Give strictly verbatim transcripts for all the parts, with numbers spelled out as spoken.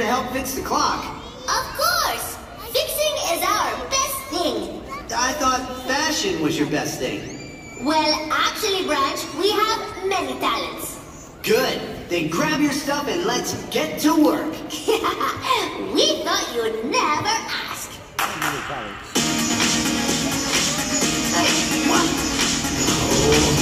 help fix the clock. Of course! Fixing is our best thing. I thought fashion was your best thing. Well, actually, Branch, we have many talents. Good. Then grab your stuff and let's get to work. We thought you'd never ask. Hey, what? Oh.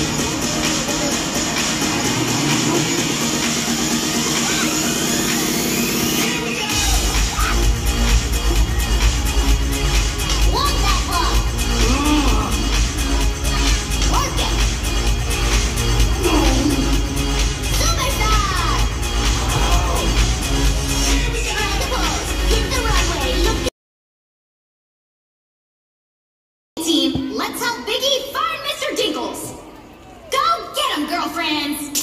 Team, let's help Biggie find Mister Dinkles. Go get him, girlfriends.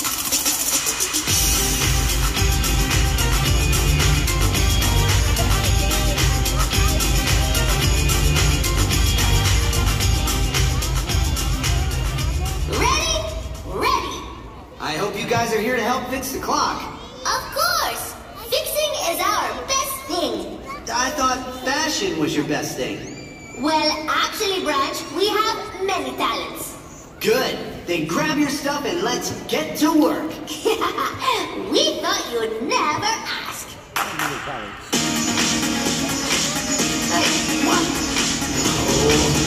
Ready? Ready. I hope you guys are here to help fix the clock. Of course. Fixing is our best thing. I thought fashion was your best thing. Well, actually, Branch, we have many talents. Good. Then grab your stuff and let's get to work. We thought you'd never ask. Hey, what? Oh.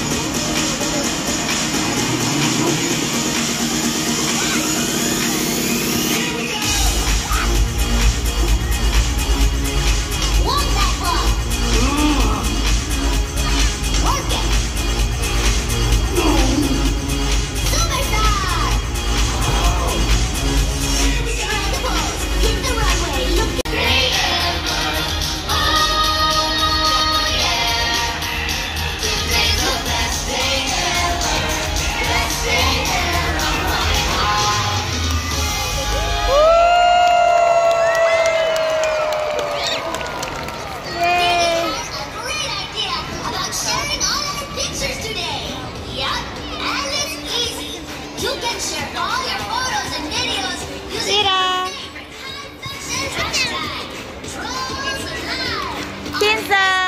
You can share all your photos and videos using your favorite hashtag. Trolls Alive. Kinza.